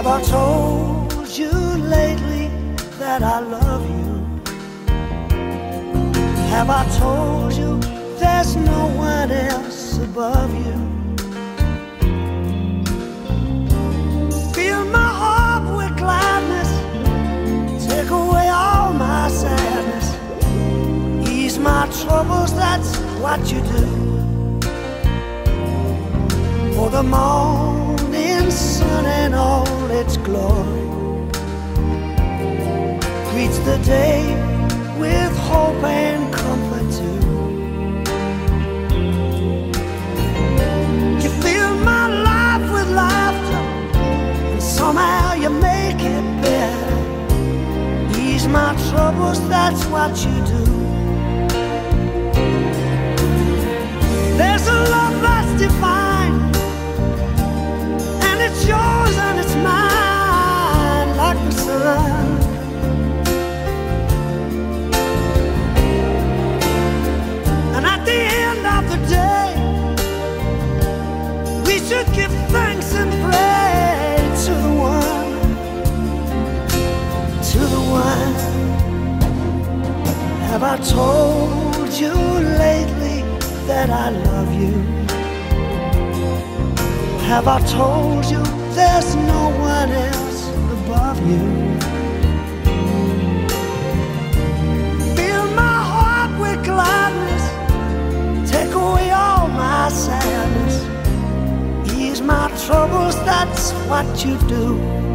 Have I told you lately that I love you? Have I told you there's no one else above you? Fill my heart with gladness, take away all my sadness, ease my troubles, that's what you do. For the morning sun and all its glory greets the day with hope and comfort too. You fill my life with laughter, and somehow you make it better. Ease my troubles, that's what you do. There's a love that's divine, and it's yours and it's mine, like the sun. Should give thanks and pray to the one, to the one. Have I told you lately that I love you? Have I told you there's no one else above you? Fill my heart with gladness, take away all my sadness, my troubles, that's what you do.